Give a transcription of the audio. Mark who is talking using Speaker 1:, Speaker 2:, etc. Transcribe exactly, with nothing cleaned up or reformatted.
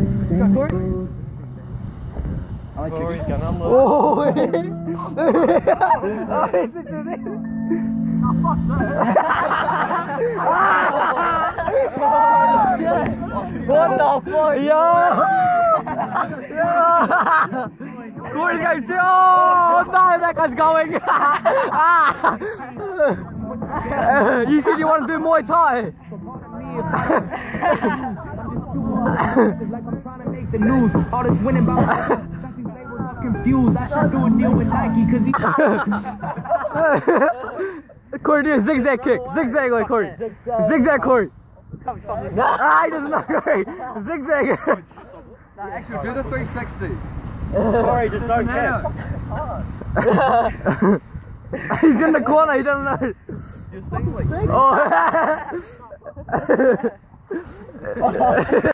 Speaker 1: You got Corey?
Speaker 2: I like
Speaker 1: Corey's
Speaker 2: your...
Speaker 1: gonna look.
Speaker 2: Oh! Oh, it's it.
Speaker 1: Oh, fuck that.
Speaker 2: Oh, shit!
Speaker 1: What the fuck?
Speaker 2: Yo! Yo! Corey's going to... Oh, no, that guy's going! You said you want to do Muay Thai?
Speaker 3: Like I'm trying to make the news. All this winning about got these labels all confused. I should do a deal with Nike because he
Speaker 2: Corey, do a zigzag kick. Zigzag like Corey. Zigzag Corey. Ah, he doesn't know Corey. Zigzag.
Speaker 1: Actually, do the three sixty. Corey, just don't care.
Speaker 2: He's in the corner, he doesn't know.
Speaker 1: You're saying like...
Speaker 2: Oh.